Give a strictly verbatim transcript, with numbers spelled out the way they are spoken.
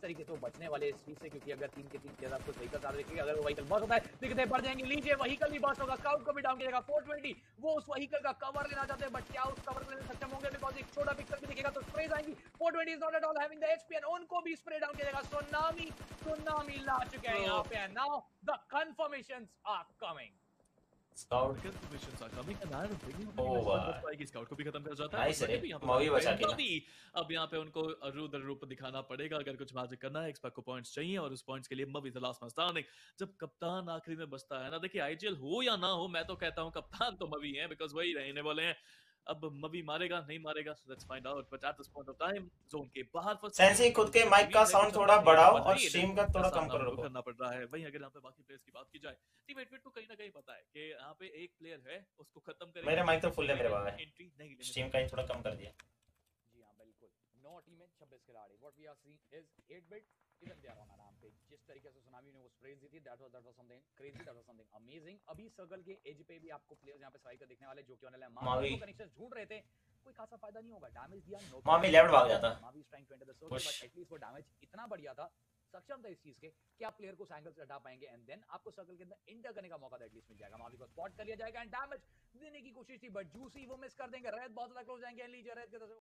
तरीके से वो बचने वाले इस चीज से, क्योंकि अगर तीन के तीन के साथ कुछ व्हीकल साथ देखिए, अगर वो व्हीकल बस होता है दिखते पड़ जाएंगे नीचे, व्हीकल भी बस होगा, स्काउट को भी डाउन किया फोर ट्वेंटी। वो उस व्हीकल का कवर लेना चाहते हैं, बट क्या उस कवर लेने में सक्षम होंगे, बिकॉज एक छोटा पिक्सल भी दिखेगा तो स्प्रेज आएंगी। Four twenty is not at all having the HP, and उनको भी स्प्रे डाउन किया जाएगा। सुनामी सुनामी ला चुके हैं यहाँ पे, and now the confirmations are coming. Scout confirmations are coming and I don't think over scout को भी खत्म कर जाता है। नाइस रे, भी यहाँ पे मवी बचा के ना। मवी अब यहाँ पे उनको रुद्र रूप दिखाना पड़ेगा अगर कुछ मैजिक करना है। एक्सपर्ट को पॉइंट्स चाहिए और उस पॉइंट्स के लिए मवी द लास्ट मैन स्टैंडिंग। जब कप्तान आखिरी में बचता है ना, देखिए आईजीएल हो या ना हो, मैं तो कहता हूँ कप्तान तो मवी है, बिकॉज वही रहने वाले हैं। अब मवी मारेगा नहीं मारेगा, let's find out. But at this point of time zone के बाहर फर्स्ट सेंसी खुद के माइक का साउंड थोड़ा बढ़ाओ और स्ट्रीम का थोड़ा कम करो। करना पड़ रहा है। वहीं अगर यहाँ पे बाकी प्लेयर्स की बात की जाए, टीम एडमिट को कहीं ना कहीं पता है कि यहाँ पे एक प्लेयर है, उसको खत्म करेंगे। मेरे माइक तो फुल है मेरे बाबा, एंट्री नहीं, स्ट्रीम का ही थोड़ा कम कर दिया। जी हां बिल्कुल, नौ टीमें छब्बीस खिलाड़ी। What we are seeing is at bit even they are on a rampage. जिस तरीके से सुनामी ने वो स्प्रेज दी थी, that was that was something crazy, that was something amazing. अभी सर्कल के एज पे भी आपको प्लेयर्स यहां पे स्ट्राइकर दिखने वाले जो कि ऑनलाइन मावी को कनेक्शन ढूंढ रहे थे, कोई खासा फायदा नहीं होगा। डैमेज दिया, नो मावी लेफ्ट भाग जाता, Mavi is trying to enter the circle, but at least वो डैमेज इतना बढ़िया था, सक्षम था इस चीज के कि आप प्लेयर को उस एंगल से हटा पाएंगे, एंड देन आपको सर्कल के अंदर इंटर करने का मौका एटलीस्ट मिल जाएगा। मावी को स्पॉट कर लिया जाएगा एंड डैमेज देने की कोशिश थी, बट जूसी वो मिस कर देंगे। रेड बहुत ज्यादा क्लोज जाएंगे, लीजिए रेड की तरफ